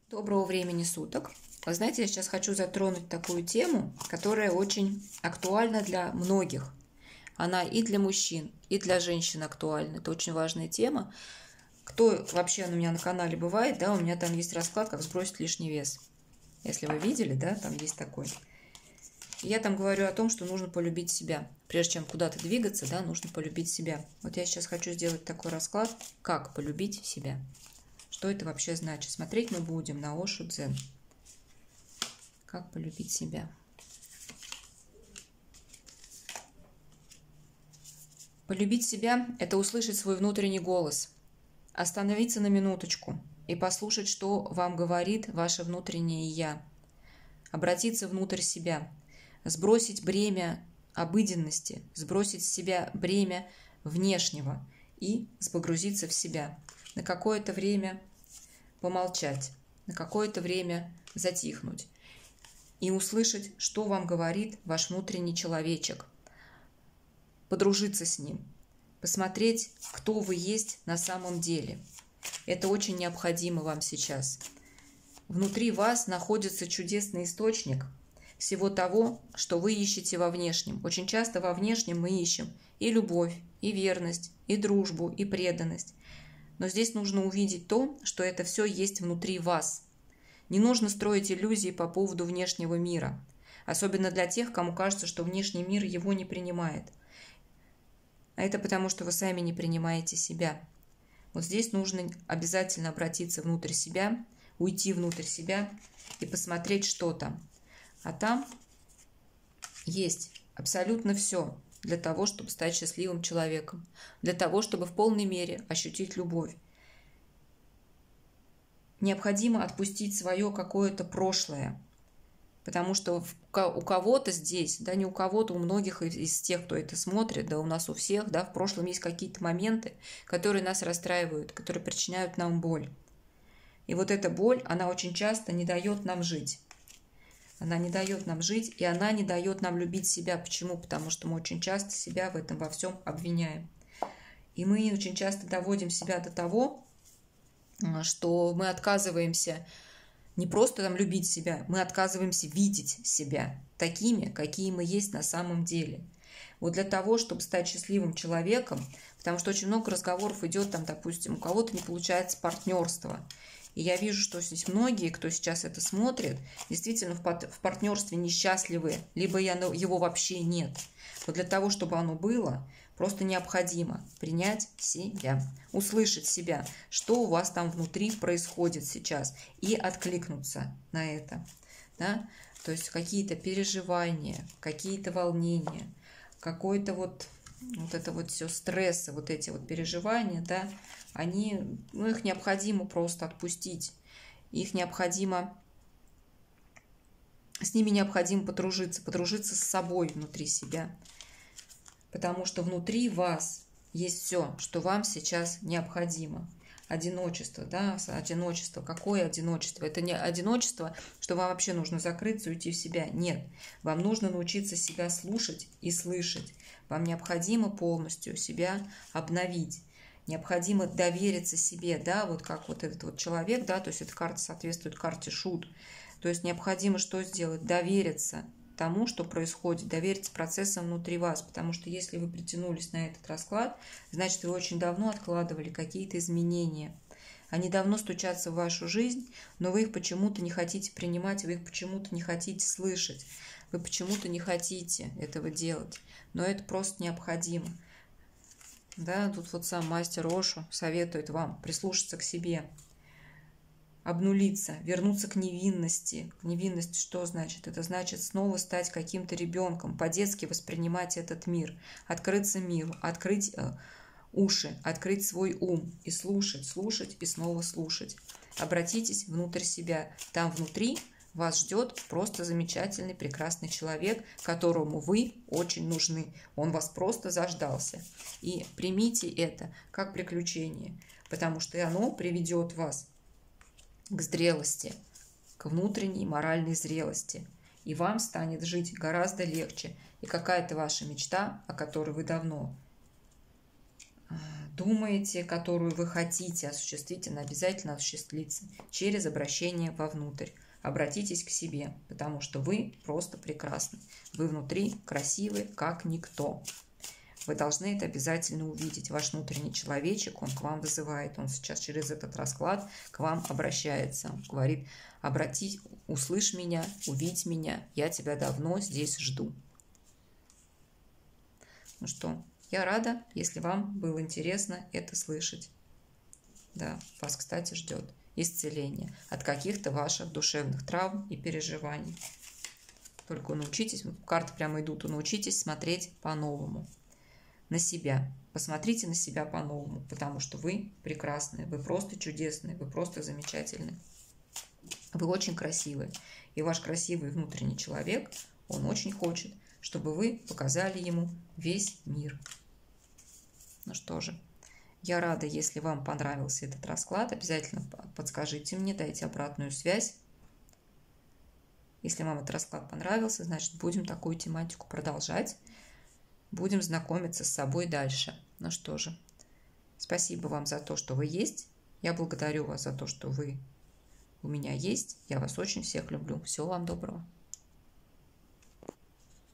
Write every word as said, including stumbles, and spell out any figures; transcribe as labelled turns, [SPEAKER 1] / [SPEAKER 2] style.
[SPEAKER 1] Доброго времени суток. Вы знаете, я сейчас хочу затронуть такую тему, которая очень актуальна для многих. Она и для мужчин, и для женщин актуальна. Это очень важная тема. Кто вообще у меня на канале бывает, да, у меня там есть расклад, как сбросить лишний вес. Если вы видели, да, там есть такой. Я там говорю о том, что нужно полюбить себя. Прежде чем куда-то двигаться, да, нужно полюбить себя. Вот я сейчас хочу сделать такой расклад, как полюбить себя. Что это вообще значит? Смотреть мы будем на Ошу Дзен. Как полюбить себя. Полюбить себя – это услышать свой внутренний голос, остановиться на минуточку и послушать, что вам говорит ваше внутреннее «я», обратиться внутрь себя, сбросить бремя обыденности, сбросить с себя бремя внешнего и погрузиться в себя. На какое-то время помолчать, на какое-то время затихнуть и услышать, что вам говорит ваш внутренний человечек, подружиться с ним, посмотреть, кто вы есть на самом деле. Это очень необходимо вам сейчас. Внутри вас находится чудесный источник всего того, что вы ищете во внешнем. Очень часто во внешнем мы ищем и любовь, и верность, и дружбу, и преданность. Но здесь нужно увидеть то, что это все есть внутри вас. Не нужно строить иллюзии по поводу внешнего мира. Особенно для тех, кому кажется, что внешний мир его не принимает. А это потому, что вы сами не принимаете себя. Вот здесь нужно обязательно обратиться внутрь себя, уйти внутрь себя и посмотреть, что там. А там есть абсолютно все для того, чтобы стать счастливым человеком, для того, чтобы в полной мере ощутить любовь. Необходимо отпустить свое какое-то прошлое, потому что у кого-то здесь, да не у кого-то, у многих из тех, кто это смотрит, да у нас у всех, да, в прошлом есть какие-то моменты, которые нас расстраивают, которые причиняют нам боль. И вот эта боль, она очень часто не дает нам жить. Она не дает нам жить, и она не дает нам любить себя. Почему? Потому что мы очень часто себя в этом во всем обвиняем. И мы очень часто доводим себя до того, что мы отказываемся не просто там любить себя, мы отказываемся видеть себя такими, какие мы есть на самом деле. Вот для того, чтобы стать счастливым человеком, потому что очень много разговоров идет, там, допустим, у кого-то не получается партнерство. И я вижу, что здесь многие, кто сейчас это смотрит, действительно в партнерстве несчастливы, либо его вообще нет. Вот для того, чтобы оно было, просто необходимо принять себя, услышать себя, что у вас там внутри происходит сейчас, и откликнуться на это. Да? То есть какие-то переживания, какие-то волнения, какой-то вот, вот это вот все стрессы, вот эти вот переживания, да, они, ну, их необходимо просто отпустить, их необходимо, с ними необходимо подружиться, подружиться с собой внутри себя, потому что внутри вас есть все, что вам сейчас необходимо. Одиночество, да, одиночество. Какое одиночество? Это не одиночество, что вам вообще нужно закрыться и уйти в себя. Нет, вам нужно научиться себя слушать и слышать. Вам необходимо полностью себя обновить. Необходимо довериться себе, да, вот как вот этот вот человек, да, то есть эта карта соответствует карте Шут. То есть необходимо что сделать? Довериться тому, что происходит, довериться процессам внутри вас, потому что если вы притянулись на этот расклад, значит, вы очень давно откладывали какие-то изменения. Они давно стучатся в вашу жизнь, но вы их почему-то не хотите принимать, вы их почему-то не хотите слышать, вы почему-то не хотите этого делать, но это просто необходимо. Да, тут вот сам мастер Ошу советует вам прислушаться к себе, обнулиться, вернуться к невинности. Невинность что значит? Это значит снова стать каким-то ребенком, по-детски воспринимать этот мир, открыться миру, открыть э, уши, открыть свой ум и слушать, слушать и снова слушать. Обратитесь внутрь себя. Там внутри вас ждет просто замечательный, прекрасный человек, которому вы очень нужны. Он вас просто заждался. И примите это как приключение, потому что оно приведет вас к зрелости, к внутренней моральной зрелости. И вам станет жить гораздо легче. И какая-то ваша мечта, о которой вы давно думаете, которую вы хотите осуществить, она обязательно осуществится через обращение вовнутрь. Обратитесь к себе, потому что вы просто прекрасны. Вы внутри красивы, как никто. Вы должны это обязательно увидеть. Ваш внутренний человечек, он к вам вызывает. Он сейчас через этот расклад к вам обращается. Он говорит: обратись, услышь меня, увидь меня. Я тебя давно здесь жду. Ну что, я рада, если вам было интересно это слышать. Да, вас, кстати, ждет исцеление от каких-то ваших душевных травм и переживаний. Только научитесь, карты прямо идут, научитесь смотреть по-новому. На себя. Посмотрите на себя по-новому, потому что вы прекрасные, вы просто чудесные, вы просто замечательные. Вы очень красивые. И ваш красивый внутренний человек, он очень хочет, чтобы вы показали ему весь мир. Ну что же, я рада, если вам понравился этот расклад. Обязательно подскажите мне, дайте обратную связь. Если вам этот расклад понравился, значит, будем такую тематику продолжать. Будем знакомиться с собой дальше. Ну что же, спасибо вам за то, что вы есть. Я благодарю вас за то, что вы у меня есть. Я вас очень всех люблю. Всего вам доброго.